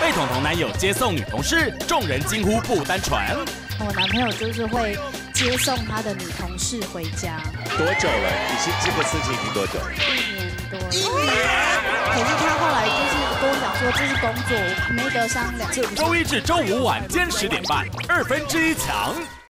被彤彤男友接送女同事，众人惊呼不单纯。 我男朋友就是会接送他的女同事回家。 多久了？你是这个事情已经多久 ？1年多。1年？可是他后来就是跟我讲说这是工作，没得商量。 周一至周五晚间10点半，1/2强。